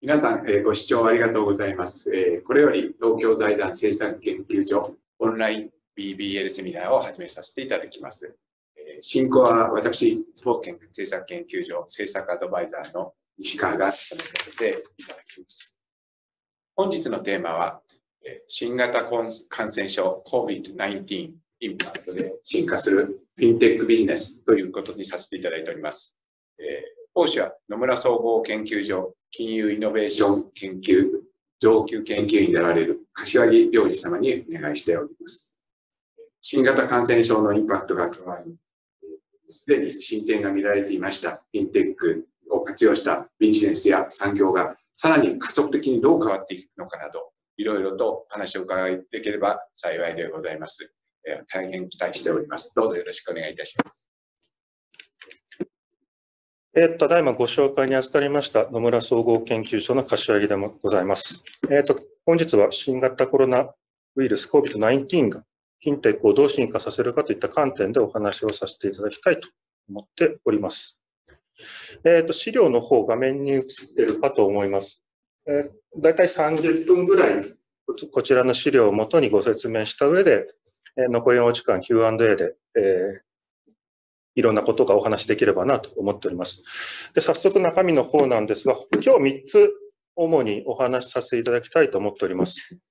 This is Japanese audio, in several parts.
皆さん、ご視聴ありがとうございます。これより東京財団政策研究所オンライン BBL セミナーを始めさせていただきます。進行は私、東建政策研究所政策アドバイザーの西川が務めさせていただきます。本日のテーマは、新型感染症 COVID-19 インパクトで進化するフィンテックビジネスということにさせていただいております。講師は野村総合研究所金融イノベーション研究上級研究員であられる柏木良二様にお願いしております。新型感染症のインパクトが加わり、すでに進展が見られていましたフィンテックを活用したビジネスや産業がさらに加速的にどう変わっていくのかなど、いろいろと話を伺いできれば幸いでございます。大変期待しております。どうぞよろしくお願いいたします。 ただいまご紹介に預かりました野村総合研究所の柏木でもございます。本日は新型コロナウイルス COVID-19 がフィンテックをどう進化させるかといった観点でお話をさせていただきたいと思っております。資料の方、画面に映っているかと思います。だいたい30分ぐらい、こちらの資料をもとにご説明した上で、残りのお時間 Q&A で、いろんなことがお話しできればなと思っております。で、早速中身の方なんですが、今日3つ主にお話しさせていただきたいと思っております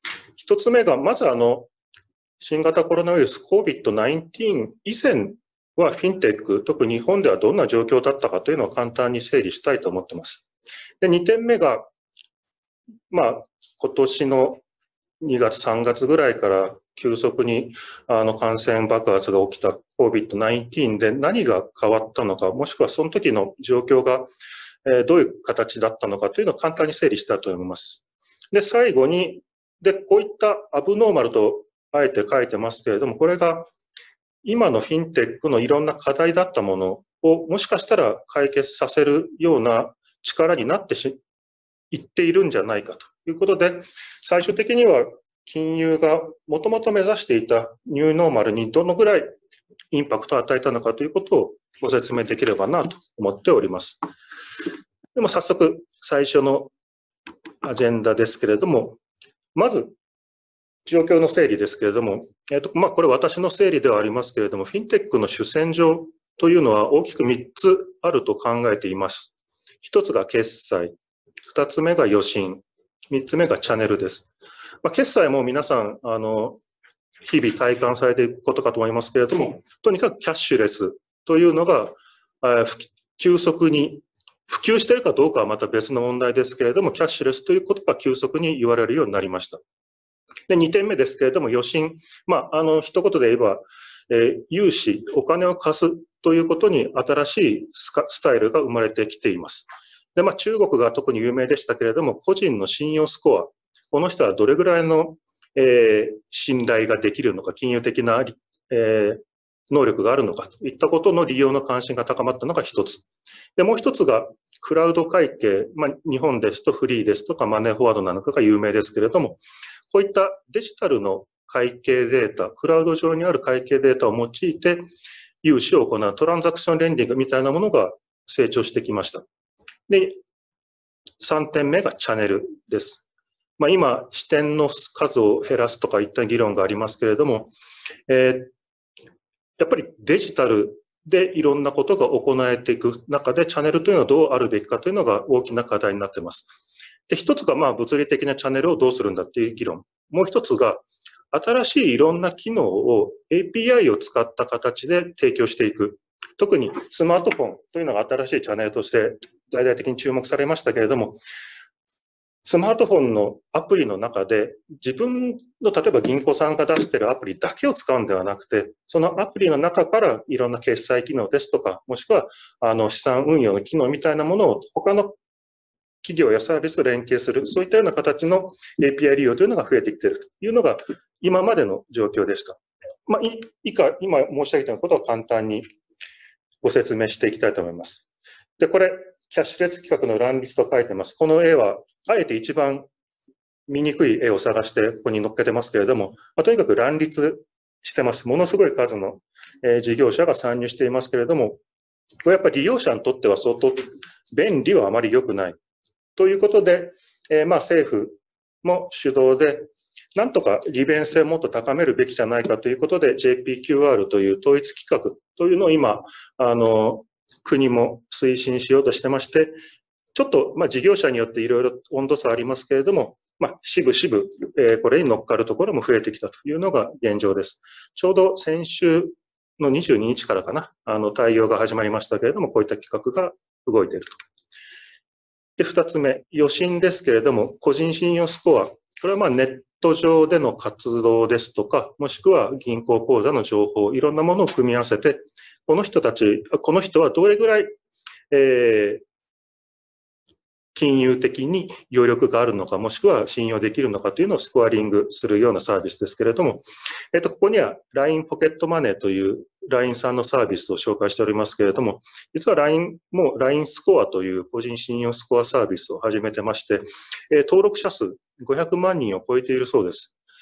。1つ目が、まず新型コロナウイルス COVID-19 以前はフィンテック、特に日本ではどんな状況だったかというのを簡単に整理したいと思っています。で、2点目が、今年の2月、3月ぐらいから急速に感染爆発が起きた COVID-19 で何が変わったのか、もしくはその時の状況がどういう形だったのかというのを簡単に整理したいと思います。で、最後に、こういったアブノーマルとあえて書いてますけれども、これが今のフィンテックのいろんな課題だったものをもしかしたら解決させるような力になっていっているんじゃないかということで、最終的には金融がもともと目指していたニューノーマルにどのぐらいインパクトを与えたのかということをご説明できればなと思っております。でも早速最初のアジェンダですけれども、まず状況の整理ですけれども、これ私の整理ではありますけれども、フィンテックの主戦場というのは大きく3つあると考えています。1つが決済、2つ目が予診、3つ目がチャンネルです。決済も皆さん、日々体感されていくことかと思いますけれども、とにかくキャッシュレスというのが、急速に、普及しているかどうかはまた別の問題ですけれども、キャッシュレスということが急速に言われるようになりました。で、2点目ですけれども、予診。一言で言えば、融資、お金を貸すということに新しいスタイルが生まれてきています。で、中国が特に有名でしたけれども、個人の信用スコア、この人はどれぐらいの、信頼ができるのか、金融的な、能力があるのかといったことの利用の関心が高まったのが一つ。で、もう一つが、クラウド会計、日本ですとフリーですとかマネーフォワードなのかが有名ですけれども、こういったデジタルの会計データ、クラウド上にある会計データを用いて、融資を行うトランザクションレンディングみたいなものが成長してきました。で、3点目がチャンネルです。今、支店の数を減らすとかいった議論がありますけれども、やっぱりデジタルでいろんなことが行えていく中で、チャンネルというのはどうあるべきかというのが大きな課題になっています。で、一つが物理的なチャンネルをどうするんだっていう議論。もう一つが、新しいいろんな機能を API を使った形で提供していく。特にスマートフォンというのが新しいチャンネルとして大々的に注目されましたけれども、スマートフォンのアプリの中で自分の例えば銀行さんが出しているアプリだけを使うんではなくて、そのアプリの中からいろんな決済機能ですとか、もしくは資産運用の機能みたいなものを他の企業やサービスと連携する、そういったような形の API 利用というのが増えてきているというのが今までの状況でした。以下、今申し上げたようなことを簡単にご説明していきたいと思います。で、これ、キャッシュレス規格の乱立と書いてます。この絵は、あえて一番見にくい絵を探してここに載っけてますけれども、とにかく乱立してます。ものすごい数の事業者が参入していますけれども、これやっぱり利用者にとっては相当便利はあまり良くない。 ということで、政府も主導で、なんとか利便性をもっと高めるべきじゃないかということで、JPQR という統一規格というのを今、国も推進しようとしてまして、ちょっと、事業者によっていろいろ温度差ありますけれども、しぶしぶ、これに乗っかるところも増えてきたというのが現状です。ちょうど先週の22日からかな、対応が始まりましたけれども、こういった企画が動いていると。で、2つ目、余震ですけれども、個人信用スコア。これはネット上での活動ですとか、もしくは銀行口座の情報、いろんなものを組み合わせて、この人はどれぐらい、金融的に余力があるのか、もしくは信用できるのかというのをスコアリングするようなサービスですけれども、ここには LINE ポケットマネーという LINE さんのサービスを紹介しておりますけれども、実は LINE も LINE スコアという個人信用スコアサービスを始めてまして、登録者数500万人を超えているそうです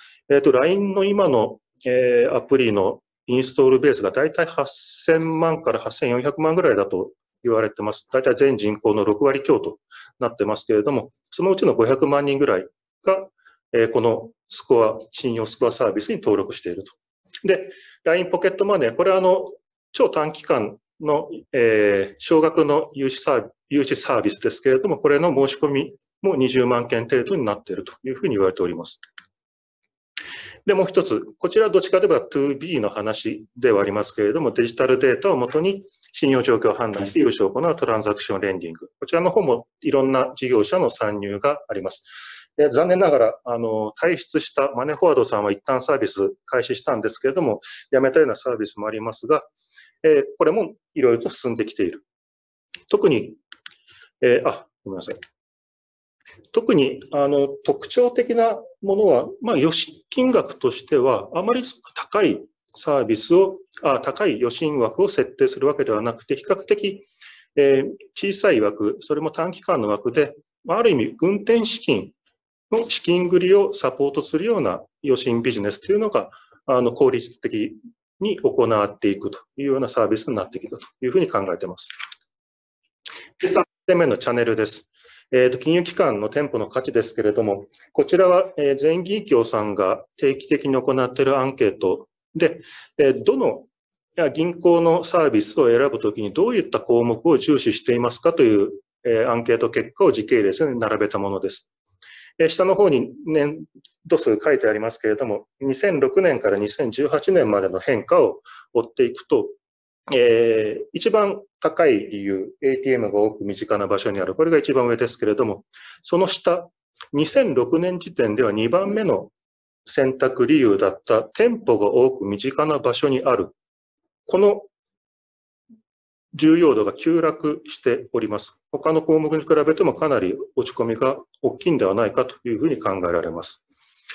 。LINE の今のアプリのインストールベースがだいたい8000万から8400万ぐらいだと言われてます。だいたい全人口の6割強となってますけれども、そのうちの500万人ぐらいが、この信用スコアサービスに登録していると。で、LINE ポケットマネー、これは超短期間の、少額の融資サービスですけれども、これの申し込みも20万件程度になっているというふうに言われております。で、もう一つ、こちらはどっちかといえば 2B の話ではありますけれども、デジタルデータをもとに信用状況を判断して融資を行うトランザクションレンディング。こちらの方もいろんな事業者の参入があります。残念ながら、退出したマネーフォワードさんは一旦サービス開始したんですけれども、やめたようなサービスもありますが、これもいろいろと進んできている。特に、ごめんなさい。特に特徴的なものは、余震金額としては、あまり高いサービスを、高い余震枠を設定するわけではなくて、比較的、小さい枠、それも短期間の枠で、ある意味、運転資金の資金繰りをサポートするような余震ビジネスというのが、効率的に行っていくというようなサービスになってきたというふうに考えています。で、3点目のチャンネルです。金融機関の店舗の価値ですけれども、こちらは全銀協さんが定期的に行っているアンケートで、どの銀行のサービスを選ぶときにどういった項目を重視していますかというアンケート結果を時系列に並べたものです。下の方に年度数書いてありますけれども、2006年から2018年までの変化を追っていくと、一番高い理由、ATM が多く身近な場所にある。これが一番上ですけれども、その下、2006年時点では2番目の選択理由だった店舗が多く身近な場所にある。この重要度が急落しております。他の項目に比べてもかなり落ち込みが大きいんではないかというふうに考えられます。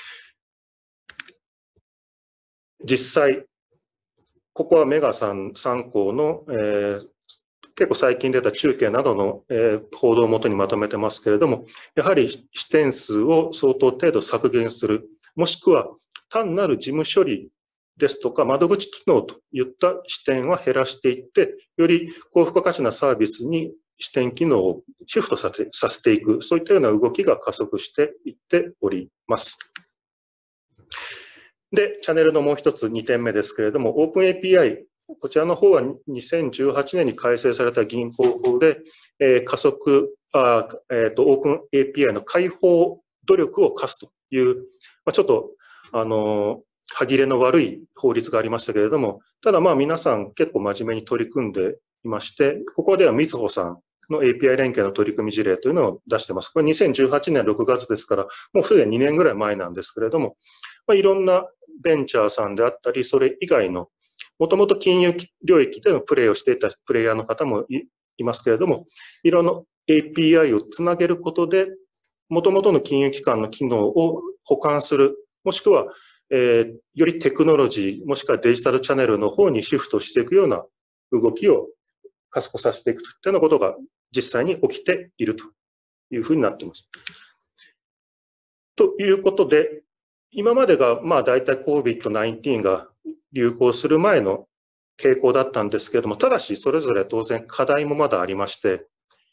実際、ここはメガ参考の、結構最近出た中継などの、報道をもとにまとめてますけれども、やはり支店数を相当程度削減する、もしくは単なる事務処理ですとか窓口機能といった支店は減らしていって、より高付加価値なサービスに支店機能をシフトさせていく、そういったような動きが加速していっております。で、チャンネルのもう一つ2点目ですけれども、オープン API、こちらの方は2018年に改正された銀行法で、オープン API の開放努力を課すという、ちょっと、歯切れの悪い法律がありましたけれども、ただ皆さん結構真面目に取り組んでいまして、ここではみずほさんの API 連携の取り組み事例というのを出しています。これ2018年6月ですから、もうすでに2年ぐらい前なんですけれども、いろんなベンチャーさんであったり、それ以外の、もともと金融領域でのプレイをしていたプレイヤーの方もいますけれども、いろんな API をつなげることで、もともとの金融機関の機能を補完する、もしくは、よりテクノロジー、もしくはデジタルチャンネルの方にシフトしていくような動きを加速させていくといったようなことが実際に起きているというふうになっています。ということで、今までがだいたい COVID-19 が流行する前の傾向だったんですけれども、ただしそれぞれ当然課題もまだありまして、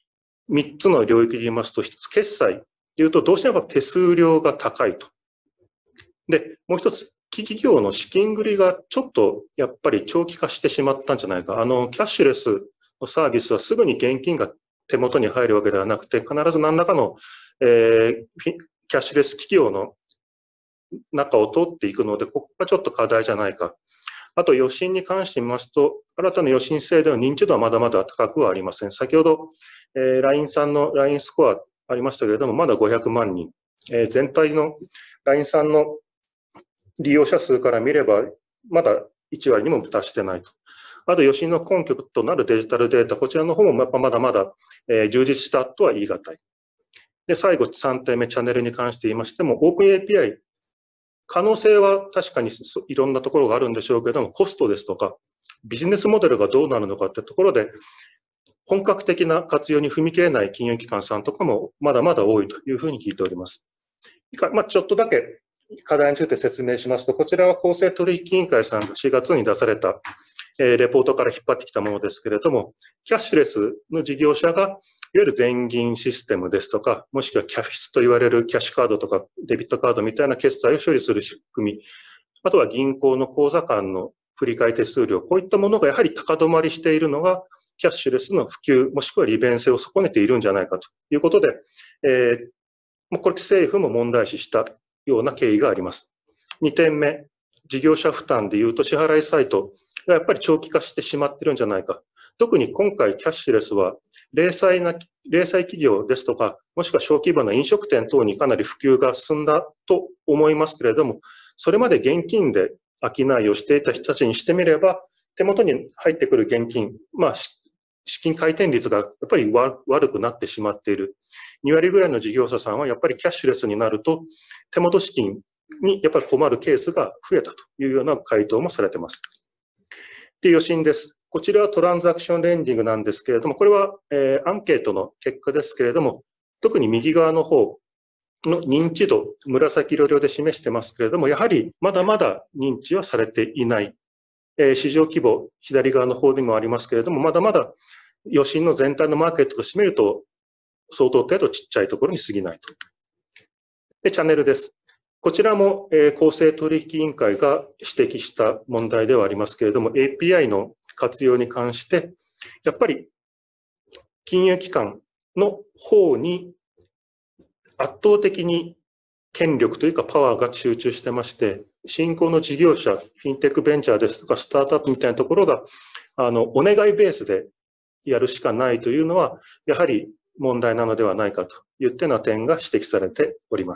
3つの領域で言いますと、1つ決済でいうと、どうしても手数料が高いと。で、もう1つ、企業の資金繰りがちょっとやっぱり長期化してしまったんじゃないか。キャッシュレスのサービスはすぐに現金が手元に入るわけではなくて、必ず何らかの、キャッシュレス企業の中を通っていくので、ここがちょっと課題じゃないか。あと、予診に関して見ますと、新たな予診制では認知度はまだまだ高くはありません。先ほど、LINE さんの LINE スコアありましたけれども、まだ500万人。全体の LINE さんの利用者数から見れば、まだ1割にも達してないと。あと、予診の根拠となるデジタルデータ、こちらの方もやっぱまだまだ、充実したとは言い難い。で、最後、3点目、チャンネルに関して言いましても、オープン API、可能性は確かにいろんなところがあるんでしょうけれども、コストですとか、ビジネスモデルがどうなるのかというところで、本格的な活用に踏み切れない金融機関さんとかもまだまだ多いというふうに聞いております。ちょっとだけ課題について説明しますと、こちらは公正取引委員会さんが4月に出されたレポートから引っ張ってきたものですけれども、キャッシュレスの事業者が、いわゆる全銀システムですとか、もしくはキャフィスと言われるキャッシュカードとかデビットカードみたいな決済を処理する仕組み、あとは銀行の口座間の振替手数料、こういったものがやはり高止まりしているのが、キャッシュレスの普及、もしくは利便性を損ねているんじゃないかということで、これ政府も問題視したような経緯があります。2点目、事業者負担でいうと支払いサイトがやっぱり長期化してしまってるんじゃないか。特に今回キャッシュレスは零細企業ですとか、もしくは小規模な飲食店等にかなり普及が進んだと思いますけれども、それまで現金で商いをしていた人たちにしてみれば、手元に入ってくる現金、資金回転率がやっぱり悪くなってしまっている。2割ぐらいの事業者さんはやっぱりキャッシュレスになると、手元資金にやっぱり困るケースが増えたというような回答もされています。で、予診です。こちらはトランザクションレンディングなんですけれども、これは、アンケートの結果ですけれども、特に右側の方の認知度、紫色で示してますけれども、やはりまだまだ認知はされていない。市場規模、左側の方にもありますけれども、まだまだ予診の全体のマーケットとしてみると、相当程度ちっちゃいところに過ぎないと。で、チャンネルです。こちらも、公正取引委員会が指摘した問題ではありますけれども、API の活用に関して、やっぱり金融機関の方に圧倒的に権力というかパワーが集中してまして、新興の事業者、フィンテックベンチャーですとかスタートアップみたいなところが、お願いベースでやるしかないというのは、やはり問題なのではないかといったような点が指摘されております。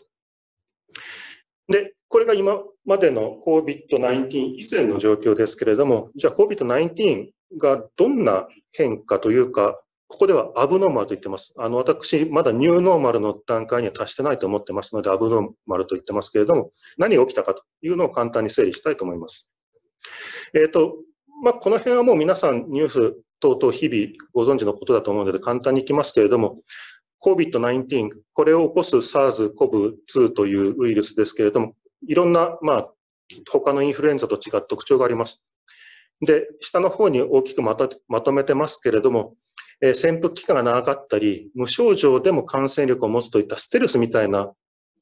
で、これが今までの COVID-19 以前の状況ですけれども、じゃあ COVID-19 がどんな変化というか、ここではアブノーマルと言ってます。私、まだニューノーマルの段階には達してないと思ってますので、アブノーマルと言ってますけれども、何が起きたかというのを簡単に整理したいと思います。この辺はもう皆さんニュース等々日々ご存知のことだと思うので簡単にいきますけれども、COVID-19、これを起こす SARS-CoV-2 というウイルスですけれども、いろんな、他のインフルエンザと違った特徴があります。で、下の方に大きくまとめてますけれども、潜伏期間が長かったり、無症状でも感染力を持つといったステルスみたいな、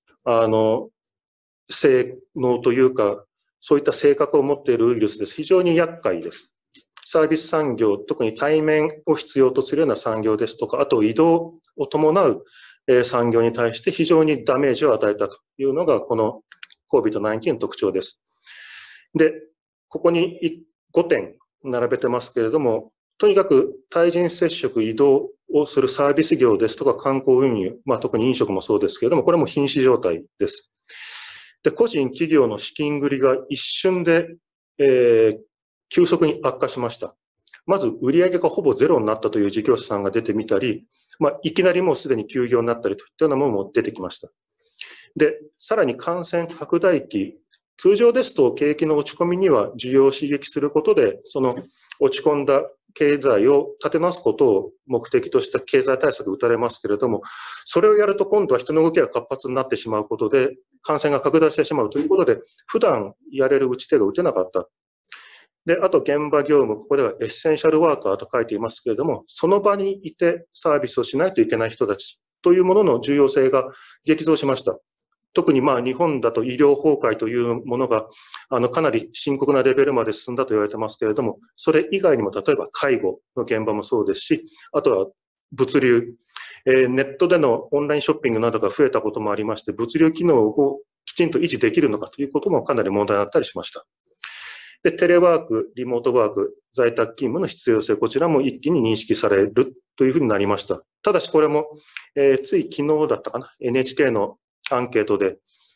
性能というか、そういった性格を持っているウイルスです。非常に厄介です。サービス産業、特に対面を必要とするような産業ですとか、あと移動を伴う産業に対して非常にダメージを与えたというのが、この COVID-19 の特徴です。で、ここに5点並べてますけれども、とにかく対人接触、移動をするサービス業ですとか観光運輸、特に飲食もそうですけれども、これも瀕死状態です。で、個人企業の資金繰りが一瞬で、急速に悪化しました。まず売上がほぼゼロになったという事業者さんが出てみたり、いきなりもうすでに休業になったりといったようなものも出てきました。で、さらに感染拡大期、通常ですと景気の落ち込みには需要を刺激することで、その落ち込んだ経済を立て直すことを目的とした経済対策を打たれますけれども、それをやると今度は人の動きが活発になってしまうことで、感染が拡大してしまうということで、普段やれる打ち手が打てなかった。 で、あと現場業務、ここではエッセンシャルワーカーと書いていますけれども、その場にいてサービスをしないといけない人たちというものの重要性が激増しました。特に日本だと医療崩壊というものがかなり深刻なレベルまで進んだと言われてますけれども、それ以外にも例えば介護の現場もそうですし、あとは物流、ネットでのオンラインショッピングなどが増えたこともありまして、物流機能をきちんと維持できるのかということもかなり問題になったりしました。で、テレワーク、リモートワーク、在宅勤務の必要性、こちらも一気に認識されるというふうになりました。ただしこれも、つい昨日だったかな、NHK のアンケートで、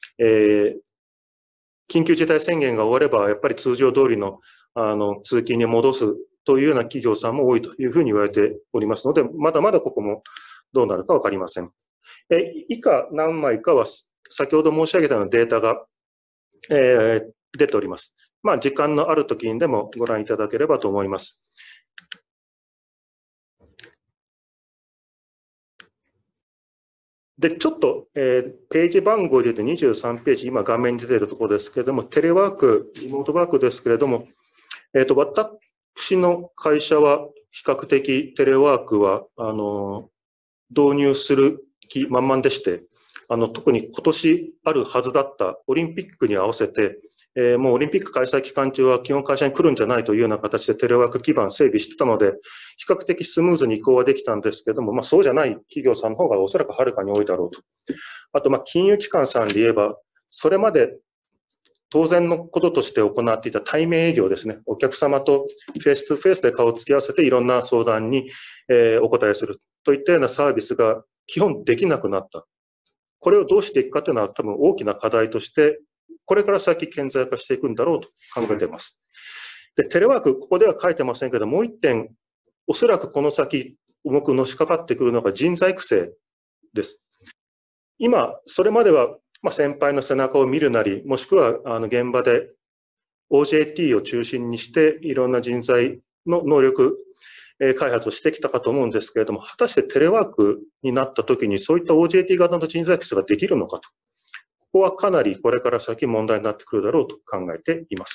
緊急事態宣言が終われば、やっぱり通常通りの、通勤に戻すというような企業さんも多いというふうに言われておりますので、まだまだここもどうなるかわかりません。以下何枚かは、先ほど申し上げたようなデータが、出ております。時間のある時にでもご覧いただければと思います。で、ちょっと、ページ番号で言うと23ページ、今画面に出ているところですけれども、テレワーク、リモートワークですけれども、私の会社は比較的テレワークは、導入する気満々でして、特に今年あるはずだったオリンピックに合わせて、もうオリンピック開催期間中は基本会社に来るんじゃないというような形でテレワーク基盤整備してたので、比較的スムーズに移行はできたんですけども、そうじゃない企業さんの方がおそらくはるかに多いだろうと。あと、金融機関さんで言えば、それまで当然のこととして行っていた対面営業ですね。お客様とフェイス2フェイスで顔を突き合わせていろんな相談にお答えするといったようなサービスが基本できなくなった。これをどうしていくかというのは多分大きな課題として、これから先顕在化していくんだろうと考えています。で、テレワーク、ここでは書いてませんけど、もう一点、おそらくこの先、重くのしかかってくるのが人材育成です。今、それまでは、先輩の背中を見るなり、もしくは現場で OJT を中心にして、いろんな人材の能力開発をしてきたかと思うんですけれども、果たしてテレワークになったときに、そういった OJT 型の人材育成ができるのかと。ここはかなりこれから先問題になってくるだろうと考えています。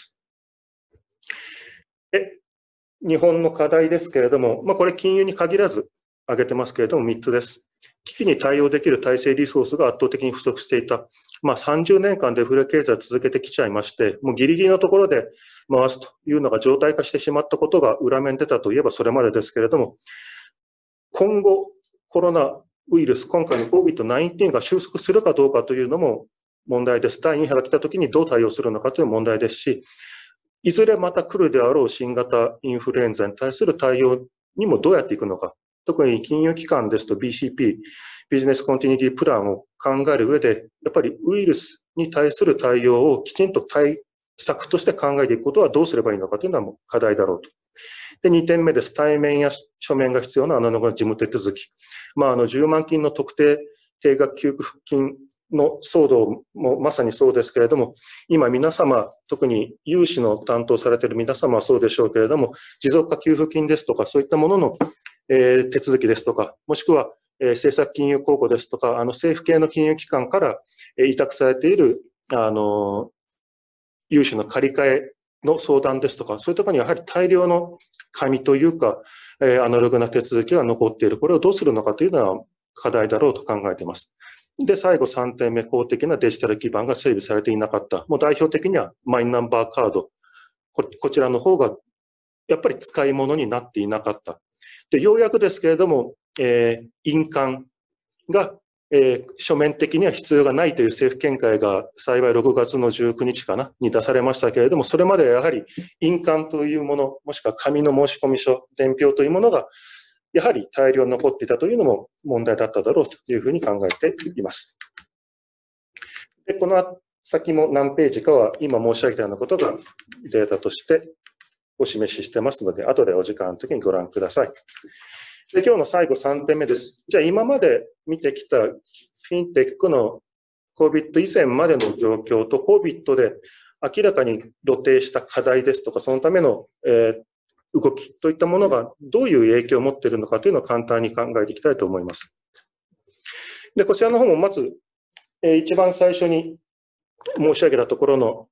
で、日本の課題ですけれども、これ金融に限らず挙げてますけれども3つです。危機に対応できる体制リソースが圧倒的に不足していた。30年間デフレ経済を続けてきちゃいまして、もうギリギリのところで回すというのが常態化してしまったことが裏面出たといえばそれまでですけれども、今後コロナウイルス、今回の COVID-19 が収束するかどうかというのも問題です。第2波が来たときにどう対応するのかという問題ですし、いずれまた来るであろう新型インフルエンザに対する対応にもどうやっていくのか。特に金融機関ですと BCP、ビジネスコンティニティプランを考える上で、やっぱりウイルスに対する対応をきちんと対策として考えていくことはどうすればいいのかというのは課題だろうと。で、2点目です。対面や書面が必要なアナログな事務手続き。10万金の特定定額給付金の騒動もまさにそうですけれども、今皆様、特に融資の担当されている皆様はそうでしょうけれども、持続化給付金ですとか、そういったものの手続きですとか、もしくは政策金融公庫ですとか、政府系の金融機関から委託されている融資の借り換えの相談ですとか、そういうところにやはり大量の紙というか、アナログな手続きが残っている。これをどうするのかというのは課題だろうと考えています。で、最後3点目、公的なデジタル基盤が整備されていなかった。もう代表的にはマイナンバーカード。こちらの方がやっぱり使い物になっていなかった。で、ようやくですけれども、印鑑が、書面的には必要がないという政府見解が幸い6月の19日かなに出されましたけれども、それまではやはり印鑑というもの、もしくは紙の申込書、伝票というものがやはり大量に残っていたというのも問題だっただろうというふうに考えています。で、この先も何ページかは今申し上げたようなことがデータとしてお示ししてますので、後でお時間の時にご覧ください。で、今日の最後3点目です。じゃあ今まで見てきたフィンテックの COVID 以前までの状況と COVID で明らかに露呈した課題ですとか、そのための、動きといったものがどういう影響を持っているのかというのを簡単に考えていきたいと思います。で、こちらの方もまず、一番最初に申し上げたところの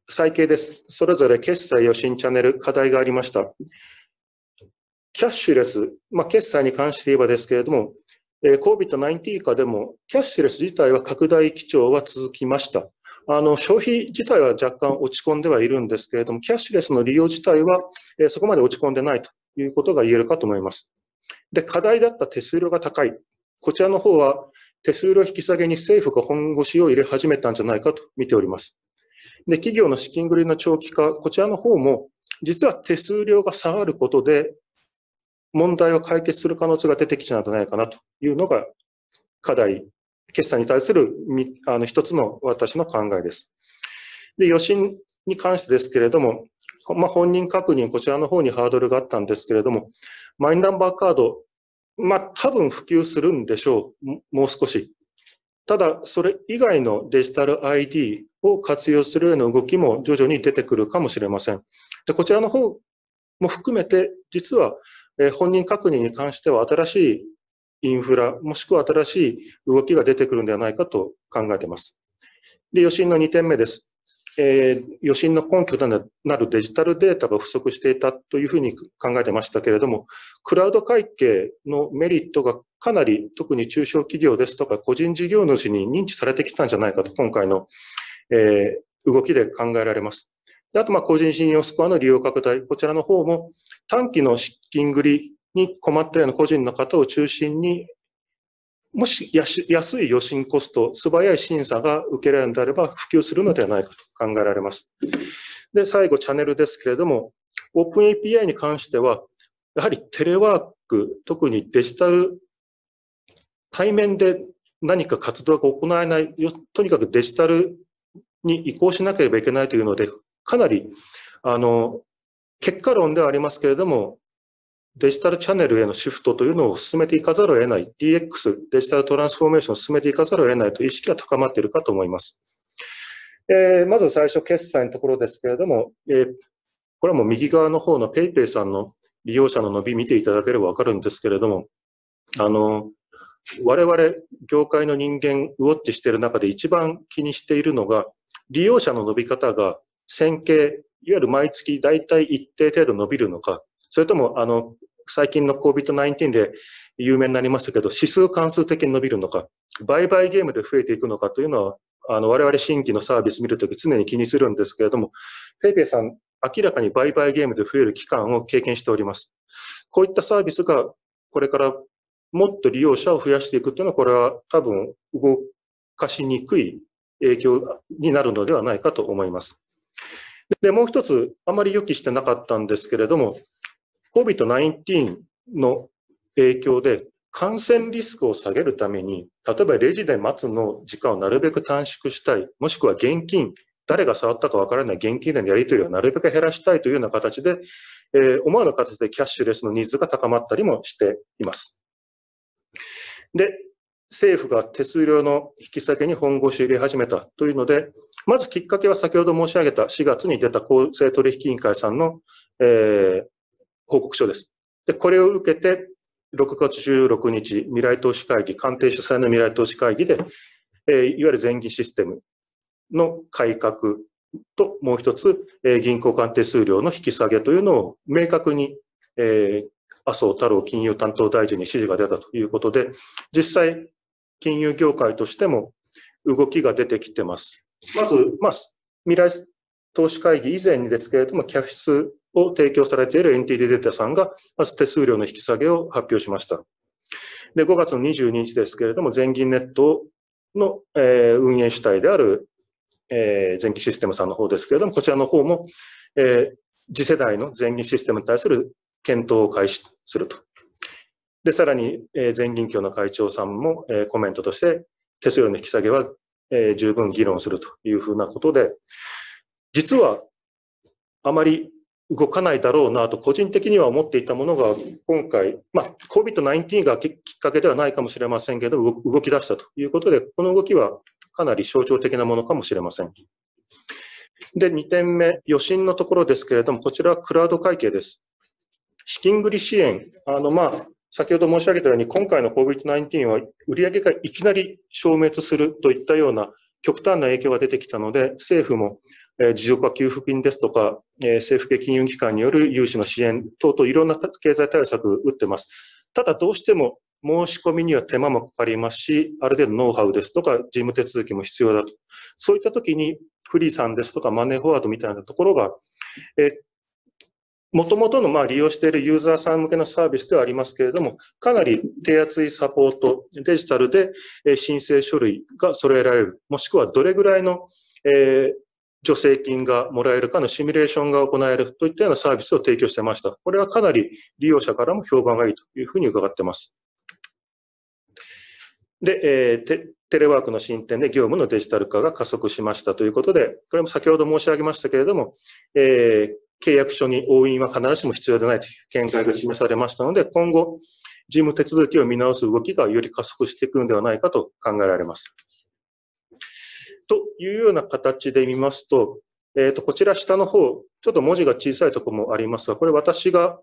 再計です。それぞれ決済予診チャンネル、課題がありました。キャッシュレス、決済に関して言えばですけれども、COVID-19 下でも、キャッシュレス自体は拡大基調は続きました。消費自体は若干落ち込んではいるんですけれども、キャッシュレスの利用自体は、そこまで落ち込んでないということが言えるかと思います。で、課題だった手数料が高い。こちらの方は、手数料引き下げに政府が本腰を入れ始めたんじゃないかと見ております。で、企業の資金繰りの長期化、こちらの方も、実は手数料が下がることで、問題を解決する可能性が出てきちゃうんじゃないかなというのが課題、決済に対する一つの私の考えです。で、予診に関してですけれども、本人確認、こちらの方にハードルがあったんですけれども、マイナンバーカード、多分普及するんでしょう、もう少し。ただ、それ以外のデジタル ID を活用するような動きも徐々に出てくるかもしれません。で、こちらの方も含めて、実は本人確認に関しては新しいインフラ、もしくは新しい動きが出てくるんではないかと考えています。で、予診の2点目です。予診の根拠となるデジタルデータが不足していたというふうに考えてましたけれども、クラウド会計のメリットがかなり特に中小企業ですとか個人事業主に認知されてきたんじゃないかと今回の、動きで考えられます。であと、個人信用スコアの利用拡大、こちらの方も短期の資金繰りに困ったような個人の方を中心に、もし安い予診コスト、素早い審査が受けられるのであれば普及するのではないかと考えられます。で、最後、チャンネルですけれども、オープン API に関しては、やはりテレワーク、特にデジタル、対面で何か活動が行えない、とにかくデジタルに移行しなければいけないというので、かなり、結果論ではありますけれども、デジタルチャンネルへのシフトというのを進めていかざるを得ない、DX、デジタルトランスフォーメーションを進めていかざるを得ないという意識が高まっているかと思います。まず最初、決済のところですけれども、これはもう右側の方の PayPay さんの利用者の伸び見ていただければわかるんですけれども、我々業界の人間ウォッチしている中で一番気にしているのが、利用者の伸び方が線形、いわゆる毎月大体一定程度伸びるのか、それとも最近の COVID-19 で有名になりましたけど、指数関数的に伸びるのか、売買ゲームで増えていくのかというのは、我々新規のサービス見るとき常に気にするんですけれども、PayPay さん、明らかに売買ゲームで増える期間を経験しております。こういったサービスがこれからもっと利用者を増やしていくというのは、これは多分動かしにくい影響になるのではないかと思います。で、もう一つ、あまり予期してなかったんですけれども、COVID-19 の影響で感染リスクを下げるために、例えばレジで待つの時間をなるべく短縮したい、もしくは現金、誰が触ったかわからない現金でのやり取りをなるべく減らしたいというような形で、思わぬ形でキャッシュレスのニーズが高まったりもしています。で、政府が手数料の引き下げに本腰を入れ始めたというので、まずきっかけは先ほど申し上げた4月に出た公正取引委員会さんの、報告書です。で、これを受けて、6月16日、未来投資会議、官邸主催の未来投資会議で、いわゆる全銀システムの改革と、もう一つ、銀行間手数料の引き下げというのを明確に、麻生太郎金融担当大臣に指示が出たということで、実際、金融業界としても動きが出てきてます。まず、未来投資会議以前にですけれども、キャフィスを提供されている NTT データさんが、まず手数料の引き下げを発表しました。で、5月の22日ですけれども、全銀ネットの、運営主体である、全銀システムさんの方ですけれども、こちらの方も、次世代の全銀システムに対する検討を開始すると。で、さらに、全銀協の会長さんも、コメントとして、手数料の引き下げは、十分議論するというふうなことで、実はあまり動かないだろうなと個人的には思っていたものが今回、COVID-19 がきっかけではないかもしれませんけど、動き出したということで、この動きはかなり象徴的なものかもしれません。で、2点目、予診のところですけれども、こちらはクラウド会計です。資金繰り支援、先ほど申し上げたように、今回の COVID-19 は売上がいきなり消滅するといったような極端な影響が出てきたので、政府も持続化給付金ですとか、政府系金融機関による融資の支援等々いろんな経済対策を打ってます。ただどうしても申し込みには手間もかかりますし、ある程度ノウハウですとか事務手続きも必要だと。そういった時にフリーさんですとかマネーフォワードみたいなところが、もともとの利用しているユーザーさん向けのサービスではありますけれども、かなり手厚いサポート、デジタルで申請書類が揃えられる、もしくはどれぐらいの助成金がもらえるかのシミュレーションが行えるといったようなサービスを提供してました。これはかなり利用者からも評判がいいというふうに伺っています。で、テレワークの進展で業務のデジタル化が加速しましたということで、これも先ほど申し上げましたけれども、契約書に押印は必ずしも必要でないという見解が示されましたので、今後、事務手続きを見直す動きがより加速していくのではないかと考えられます。というような形で見ますと、こちら下の方、ちょっと文字が小さいところもありますが、これ私が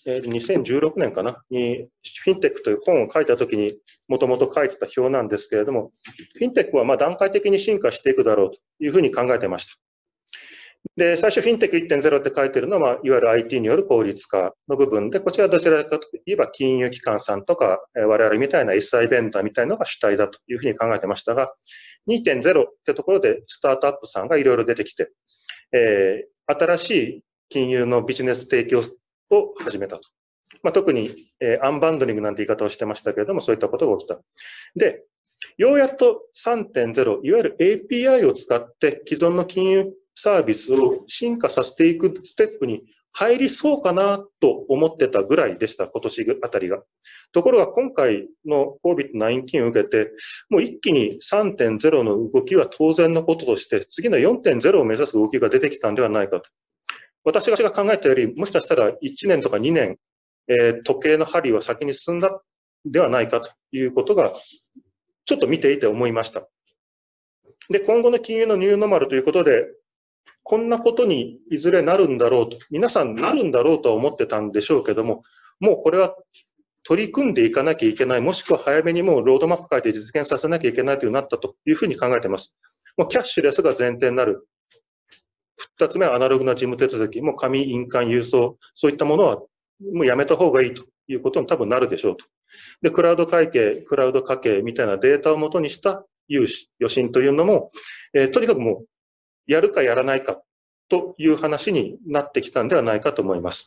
2016年かなに、フィンテックという本を書いたときに、もともと書いてた表なんですけれども、フィンテックは段階的に進化していくだろうというふうに考えてました。で、最初、フィンテック 1.0 って書いてるのは、いわゆる IT による効率化の部分で、こちらはどちらかといえば金融機関さんとか、我々みたいな SI ベンダーみたいなのが主体だというふうに考えてましたが、2.0 ってところでスタートアップさんがいろいろ出てきて、新しい金融のビジネス提供を始めたと。特に、アンバンドリングなんて言い方をしてましたけれども、そういったことが起きた。で、ようやっと 3.0、いわゆる API を使って既存の金融サービスを進化させていくステップに入りそうかなと思ってたぐらいでした、今年あたりが。ところが今回の COVID-19 を受けて、もう一気に 3.0 の動きは当然のこととして、次の 4.0 を目指す動きが出てきたんではないかと。私が考えたより、もしかしたら1年とか2年、時計の針は先に進んだではないかということが、ちょっと見ていて思いました。で、今後の金融のニューノーマルということで、こんなことにいずれなるんだろうと、皆さんなるんだろうとは思ってたんでしょうけども、もうこれは取り組んでいかなきゃいけない、もしくは早めにもうロードマップ書いて実現させなきゃいけないというなったというふうに考えています。もうキャッシュレスが前提になる。2つ目はアナログな事務手続き、もう紙、印鑑、郵送、そういったものはもうやめた方がいいということに多分なるでしょうと。で、クラウド会計、クラウド家計みたいなデータを元にした融資、予診というのも、とにかくもうやるかやらないかという話になってきたんではないかと思います。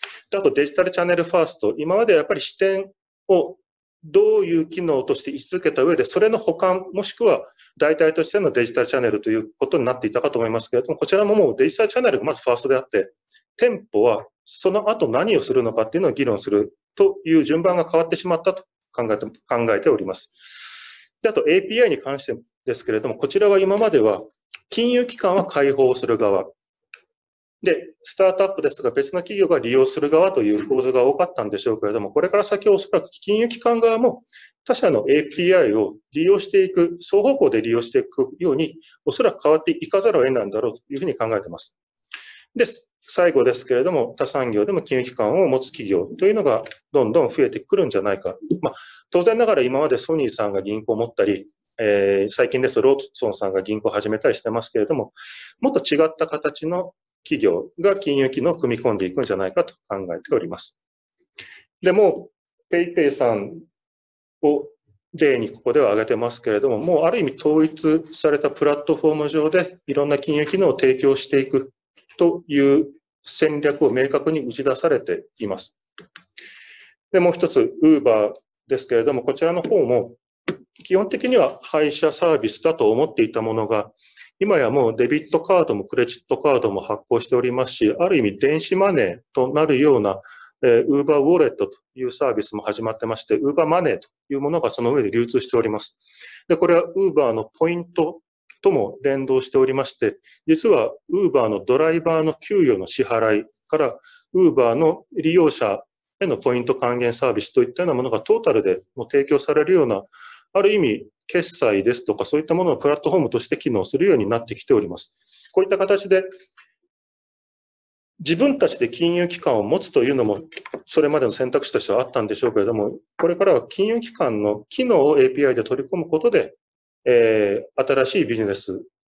で、あとデジタルチャンネルファースト、今までやっぱり視点をどういう機能として位置づけた上で、それの補完、もしくは代替としてのデジタルチャンネルということになっていたかと思いますけれども、こちらももうデジタルチャンネルがまずファーストであって、店舗はその後何をするのかっていうのを議論するという順番が変わってしまったと考えております。で、あと API に関してですけれども、こちらは今までは金融機関は開放する側。で、スタートアップですとか別の企業が利用する側という構図が多かったんでしょうけれども、これから先おそらく金融機関側も他社の API を利用していく、双方向で利用していくように、おそらく変わっていかざるを得ないんだろうというふうに考えています。で、最後ですけれども、他産業でも金融機関を持つ企業というのがどんどん増えてくるんじゃないか。当然ながら今までソニーさんが銀行を持ったり、最近ですとローソンさんが銀行を始めたりしてますけれども、もっと違った形の企業が金融機能を組み込んでいくんじゃないかと考えております。でも、PayPay さんを例にここでは挙げてますけれども、もうある意味統一されたプラットフォーム上でいろんな金融機能を提供していくという戦略を明確に打ち出されています。で、もう一つ、Uber ですけれども、こちらの方も基本的には配車サービスだと思っていたものが、今やもうデビットカードもクレジットカードも発行しておりますし、ある意味電子マネーとなるようなUber Wallet というサービスも始まってまして、Uber マネーというものがその上で流通しております。で、これは Uber のポイントとも連動しておりまして、実は Uber のドライバーの給与の支払いから Uber の利用者へのポイント還元サービスといったようなものがトータルでも提供されるような、ある意味決済ですとかそういったものをプラットフォームとして機能するようになってきております。こういった形で自分たちで金融機関を持つというのもそれまでの選択肢としてはあったんでしょうけれども、これからは金融機関の機能を API で取り込むことで、新しいビジネス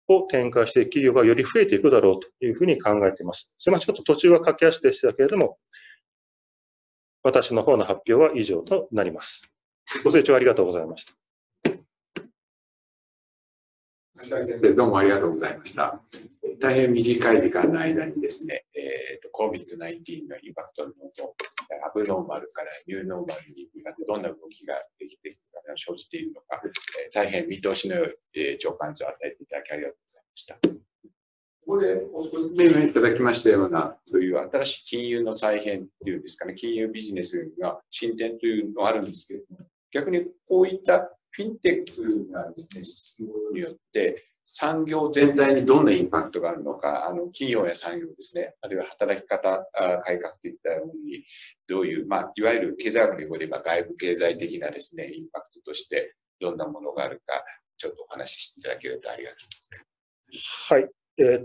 を展開している企業がより増えていくだろうというふうに考えています。すみません、ちょっと途中は駆け足でしたけれども、私の方の発表は以上となります。ご清聴ありがとうございました。 柏木先生、どうもありがとうございました。大変短い時間の間にですね、COVID-19 のインパクトのと、アブノーマルからニューノーマルにどんな動きができて生じているのか、大変見通しの良い長官図を与えていただきありがとうございました。ここでご説明いただきましたような、そういう新しい金融の再編というんですかね、金融ビジネスが進展というのがあるんですけれども、逆にこういったフィンテックがですね、進むことによって、産業全体にどんなインパクトがあるのか、企業や産業ですね、あるいは働き方改革といったものに、どういう、いわゆる経済学で言えば外部経済的なですね、インパクトとして、どんなものがあるか、ちょっとお話ししていただけるとありがとうございます。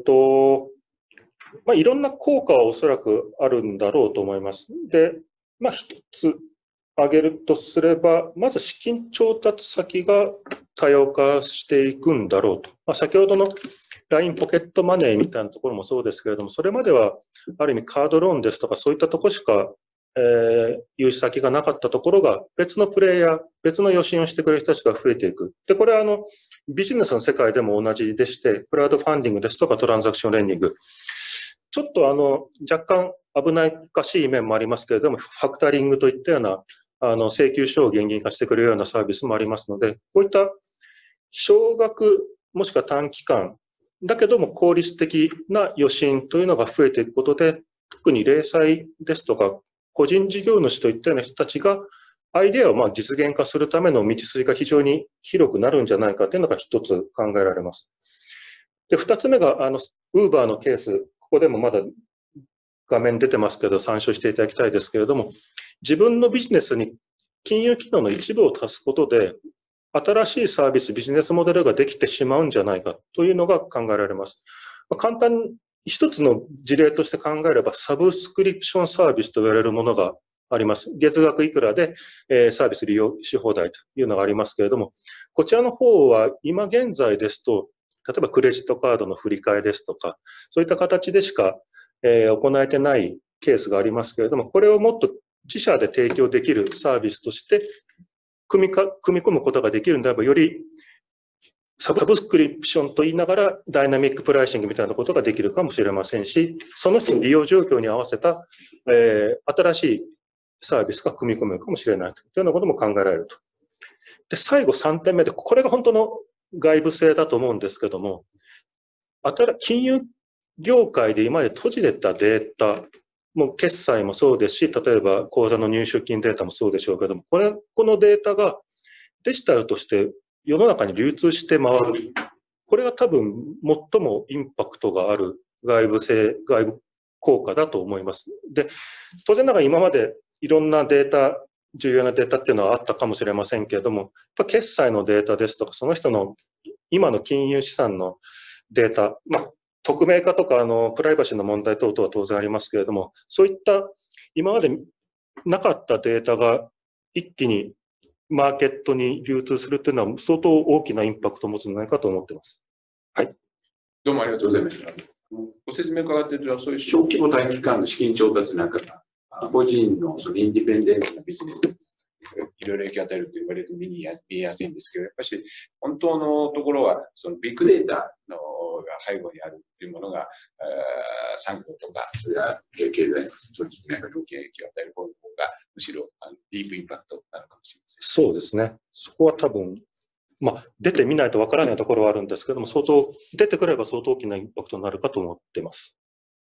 はい。いろんな効果はおそらくあるんだろうと思います。で、一つ挙げるとすれば、まず資金調達先が多様化していくんだろうと。先ほどの LINE ポケットマネーみたいなところもそうですけれども、それまではある意味カードローンですとかそういったところしか、融資先がなかったところが別のプレイヤー、別の予診をしてくれる人たちが増えていく。で、これはビジネスの世界でも同じでして、クラウドファンディングですとかトランザクションレンディング。ちょっと若干危ないかしい面もありますけれども、ファクタリングといったような請求書を現金化してくれるようなサービスもありますので、こういった少額もしくは短期間だけども効率的な予診というのが増えていくことで、特に零細ですとか個人事業主といったような人たちがアイデアを実現化するための道筋が非常に広くなるんじゃないかというのが一つ考えられます。で、二つ目がウーバーのケース、ここでもまだ画面出てますけど参照していただきたいですけれども、自分のビジネスに金融機能の一部を足すことで、新しいサービス、ビジネスモデルができてしまうんじゃないかというのが考えられます。簡単に一つの事例として考えれば、サブスクリプションサービスと言われるものがあります。月額いくらでサービス利用し放題というのがありますけれども、こちらの方は今現在ですと、例えばクレジットカードの振り替えですとか、そういった形でしか行えてないケースがありますけれども、これをもっと自社で提供できるサービスとして組み込むことができるのであれば、よりサブスクリプションと言いながらダイナミックプライシングみたいなことができるかもしれませんし、その人の利用状況に合わせた、新しいサービスが組み込めるかもしれないというようなことも考えられると。で、最後3点目で、これが本当の外部性だと思うんですけども、金融業界で今まで閉じれたデータ、もう決済もそうですし、例えば口座の入出金データもそうでしょうけども、このデータがデジタルとして世の中に流通して回る。これが多分最もインパクトがある外部効果だと思います。で、当然ながら今までいろんなデータ、重要なデータっていうのはあったかもしれませんけれども、決済のデータですとか、その人の今の金融資産のデータ、匿名化とかプライバシーの問題等々は当然ありますけれども、そういった今までなかったデータが一気にマーケットに流通するというのは相当大きなインパクトを持つんじゃないかと思っています。はい。 どうもありがとうございました。ご説明伺っていると、そういう小規模短期間の資金調達なんかが、個人のそのインディペンデントなビジネス、いろいろ影響を与えると言われると見えやすいんですけど、やっぱり本当のところは、そのビッグデータのが背後にあるというものが、産業とか、それから経済、組織なんかに大きな影響を与える方が、むしろディープインパクトなのかもしれません。 そうですね。そこは多分、出てみないとわからないところはあるんですけども、出てくれば相当大きなインパクトになるかと思っています。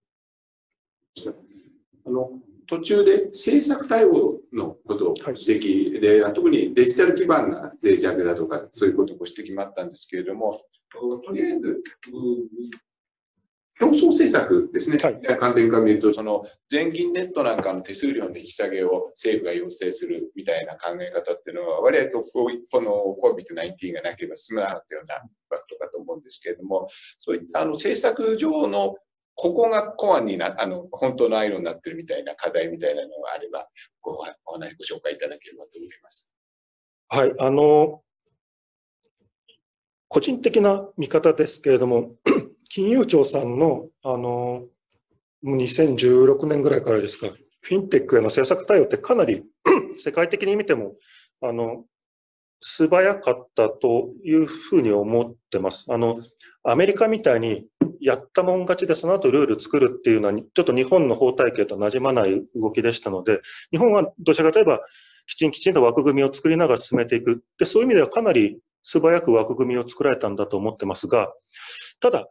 途中で政策対応のことを指摘で、特にデジタル基盤が脆弱だとか、そういうことをご指摘もあったんですけれども、とりあえず、競争政策ですね、観点から見ると、その全銀ネットなんかの手数料の引き下げを政府が要請するみたいな考え方っていうのは、割合とこの COVID-19 がなければ進まなかったようなインパクトかと思うんですけれども、そういった政策上のここがコアに本当のアイロンになってるみたいな課題みたいなのがあれば、お話ご紹介いただければと思います。 はい、 個人的な見方ですけれども、金融庁さんの、2016年ぐらいからですか、フィンテックへの政策対応ってかなり世界的に見ても、素早かったというふうに思ってます。アメリカみたいにやったもん勝ちでその後ルール作るっていうのは、ちょっと日本の法体系と馴染まない動きでしたので、日本はどちらかといえば、きちんと枠組みを作りながら進めていく。で、そういう意味ではかなり素早く枠組みを作られたんだと思ってますが、ただ、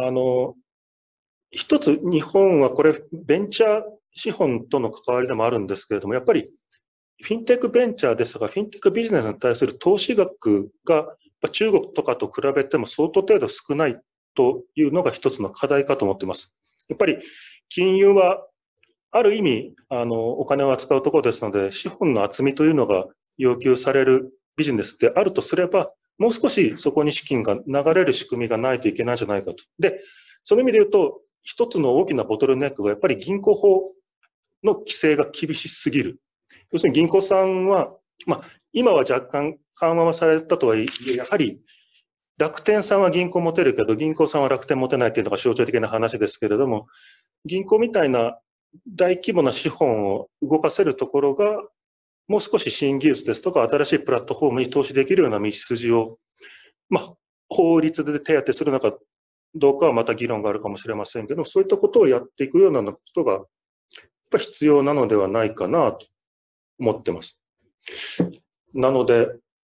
一つ日本はこれ、ベンチャー資本との関わりでもあるんですけれども、やっぱりフィンテックベンチャーですとか、フィンテックビジネスに対する投資額が中国とかと比べても相当程度少ないというのが一つの課題かと思っています。やっぱり金融はある意味お金を扱うところですので、資本の厚みというのが要求されるビジネスであるとすれば、もう少しそこに資金が流れる仕組みがないといけないんじゃないかと。で、その意味で言うと、一つの大きなボトルネックがやっぱり銀行法の規制が厳しすぎる。要するに銀行さんは、今は若干緩和はされたとはいえ、やはり楽天さんは銀行持てるけど、銀行さんは楽天持てないというのが象徴的な話ですけれども、銀行みたいな大規模な資本を動かせるところが、もう少し新技術ですとか、新しいプラットフォームに投資できるような道筋を、法律で手当てするのかどうかはまた議論があるかもしれませんけど、そういったことをやっていくようなことが、やっぱり必要なのではないかなと思ってます。なので、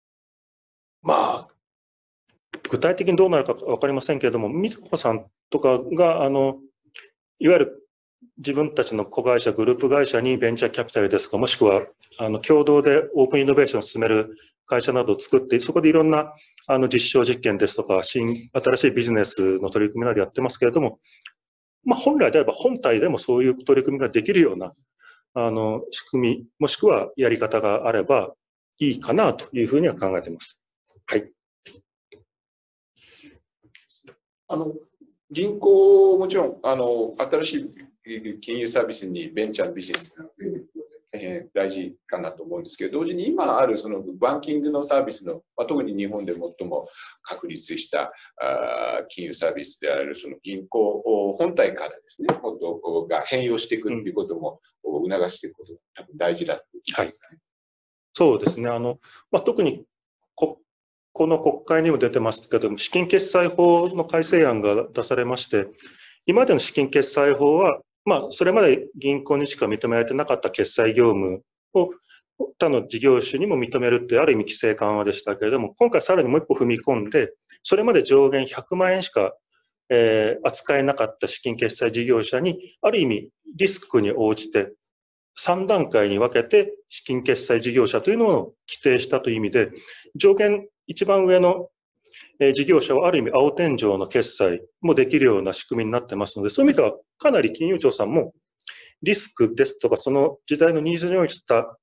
具体的にどうなるか分かりませんけれども、みずほさんとかが、いわゆる自分たちの子会社、グループ会社にベンチャーキャピタルですか、もしくは共同でオープンイノベーションを進める会社などを作って、そこでいろんな実証実験ですとか、新しいビジネスの取り組みなどやってますけれども、本来であれば本体でもそういう取り組みができるような仕組み、もしくはやり方があればいいかなというふうには考えています。はい。 銀行、もちろん、新しい金融サービスにベンチャーのビジネスが増えていくので、大変大事かなと思うんですけど、同時に今あるそのバンキングのサービスの、特に日本で最も確立した金融サービスであるその銀行本体からですね、ことが変容していくということも促していくことが多分大事だと思いますかね。 そうですね。特にこの国会にも出てますけども、資金決済法の改正案が出されまして、今までの資金決済法は、それまで銀行にしか認められてなかった決済業務を他の事業種にも認めるってある意味規制緩和でしたけれども、今回さらにもう一歩踏み込んで、それまで上限100万円しか、扱えなかった資金決済事業者に、ある意味リスクに応じて3段階に分けて資金決済事業者というのを規定したという意味で、上限一番上の事業者はある意味青天井の決済もできるような仕組みになってますので、そういう意味ではかなり金融庁さんもリスクですとかその時代のニーズに応じた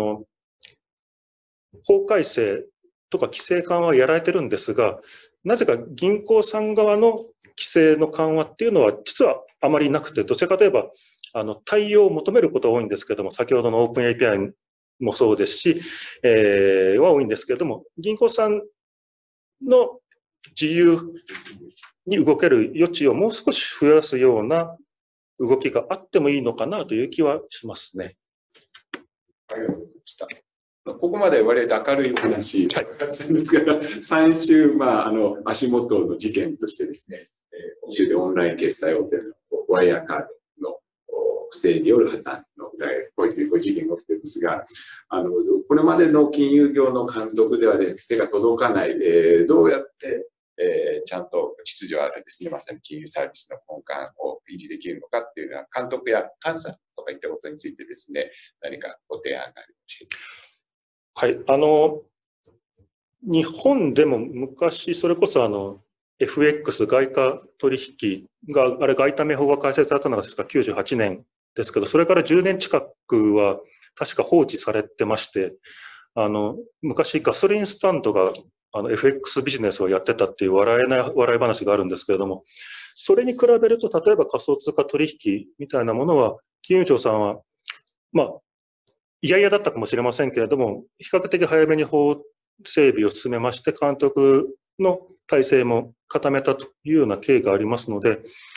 法改正とか規制緩和はやられてるんですが、なぜか銀行さん側の規制の緩和っていうのは実はあまりなくて、どちらかといえば対応を求めることが多いんですけども、先ほどのオープン API もそうですし、は多いんですけれども、銀行さんの自由に動ける余地をもう少し増やすような動きがあってもいいのかなという気はしますね。 ありがとうございました。ここまで割と明るいお話だったんですが、先週、足元の事件としてですね、今週でオンライン決済大手のワイヤーカードの不正による破綻のこういう事件が起きていますが、これまでの金融業の監督では手が届かない、どうやってちゃんと秩序あるですね、まさに金融サービスの根幹を維持できるのかっていうのは、監督や監査とかいったことについてですね、何かご提案があれば教えてください。 はい、日本でも昔、それこそFX 外貨取引が、あれ外為法が改正されたのが確か98年ですけど、それから10年近くは確か放置されてまして、昔ガソリンスタンドがFX ビジネスをやってたっていう笑い話があるんですけれども、それに比べると、例えば仮想通貨取引みたいなものは、金融庁さんは、嫌々だったかもしれませんけれども、比較的早めに法整備を進めまして、監督の体制も固めたというような経緯がありますので、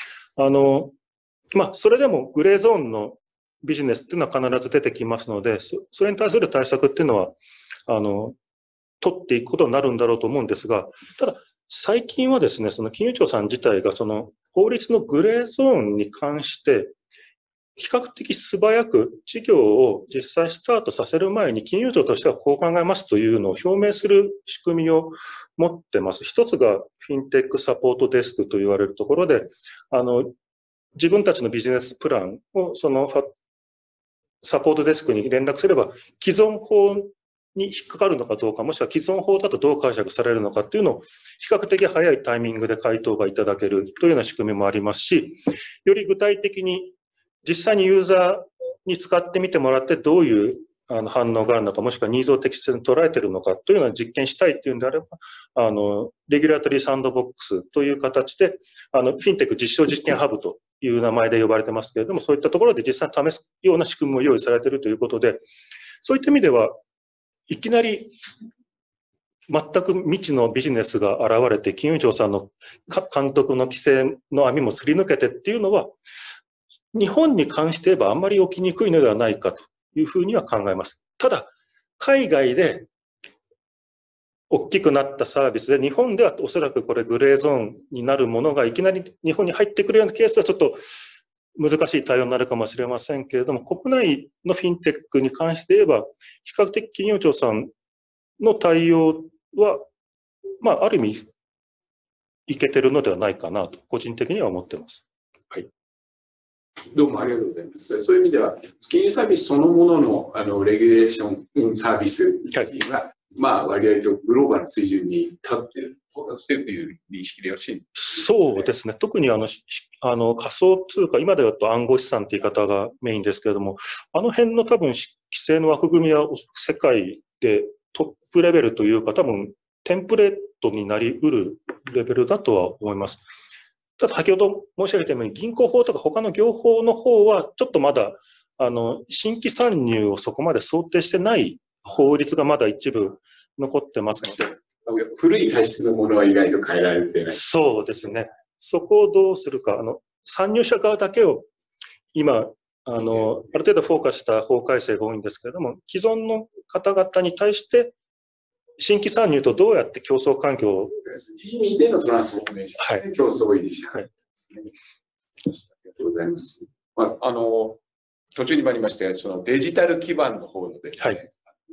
それでもグレーゾーンのビジネスっていうのは必ず出てきますので、それに対する対策っていうのは、取っていくことになるんだろうと思うんですが、ただ、最近はですね、その金融庁さん自体がその法律のグレーゾーンに関して、比較的素早く事業を実際スタートさせる前に金融庁としてはこう考えますというのを表明する仕組みを持ってます。一つがフィンテックサポートデスクと言われるところで、自分たちのビジネスプランをそのサポートデスクに連絡すれば、既存法に引っかかるのかどうか、もしくは既存法だとどう解釈されるのかっていうのを比較的早いタイミングで回答がいただけるというような仕組みもありますし、より具体的に実際にユーザーに使ってみてもらってどういう反応があるのか、もしくはニーズを適切に捉えているのかというような実験したいというんであれば、レギュラトリーサンドボックスという形で、フィンテック実証実験ハブという名前で呼ばれてますけれども、そういったところで実際に試すような仕組みも用意されているということで、そういった意味では、いきなり全く未知のビジネスが現れて、金融庁さんの監督の規制の網もすり抜けてっていうのは、日本に関して言えばあんまり起きにくいのではないかというふうには考えます。ただ、海外で大きくなったサービスで、日本ではおそらくこれグレーゾーンになるものがいきなり日本に入ってくるようなケースはちょっと難しい対応になるかもしれませんけれども、国内のフィンテックに関して言えば、比較的金融庁さんの対応は、ある意味、いけてるのではないかなと、個人的には思っています。 はい。どうもありがとうございます。そういう意味では、金融サービスそのもののレギュレーションサービスは、割合とグローバルな水準に到達しているという認識でよろしいですか？ そうですね。特に仮想通貨、今ではと暗号資産という言い方がメインですけれども、辺の多分規制の枠組みは世界でトップレベルというか、多分テンプレートになり得るレベルだとは思います。ただ先ほど申し上げたように、銀行法とか他の業法の方は、ちょっとまだ、新規参入をそこまで想定してない法律がまだ一部残ってますので。 古い体質のものは意外と変えられてない。 そうですね。そこをどうするか、参入者側だけを今、ある程度フォーカスした法改正が多いんですけれども、既存の方々に対して、新規参入とどうやって競争環境を。 意味でのトランスフォーメーションですね。競争を維持したいですね。ありがとうございます。途中にもありましたが、そのデジタル基盤の方のですね、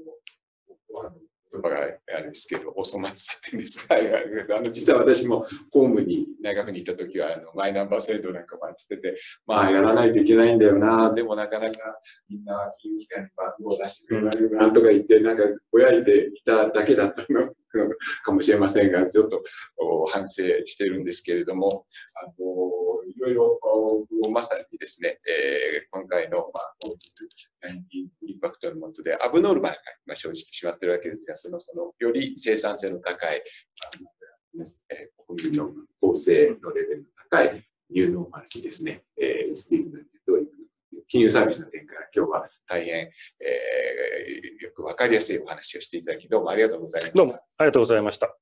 言葉があれですけど、お粗末さっていうんですか、実は私も公務に大学に行った時はマイナンバー制度なんかもやってて、やらないといけないんだよな、でもなかなかみんな金融機関に番号を出してくれないなとか言って、ぼやいていただけだったのかもしれませんが、ちょっと反省しているんですけれども、いろいろまさにですね、今回のインパクトのもとでアブノルマルが生じてしまっているわけですが、そのより生産性の高い、国民の構成のレベルの高いニューノーマルにですね、金融サービスの点から今日は大変、よくわかりやすいお話をしていただき、どうもありがとうございました。 どうもありがとうございました。